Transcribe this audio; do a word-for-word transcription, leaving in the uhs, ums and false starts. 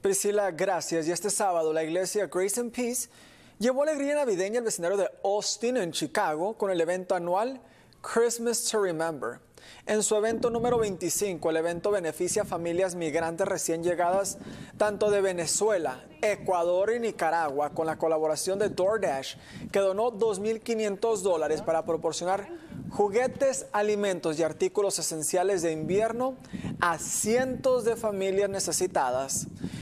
Priscila, gracias. Y este sábado la iglesia Grace and Peace llevó alegría navideña al vecindario de Austin, en Chicago, con el evento anual Christmas to Remember. En su evento número veinticinco, el evento beneficia a familias migrantes recién llegadas tanto de Venezuela, Ecuador y Nicaragua, con la colaboración de DoorDash, que donó dos mil quinientos dólares para proporcionar juguetes, alimentos y artículos esenciales de invierno a cientos de familias necesitadas.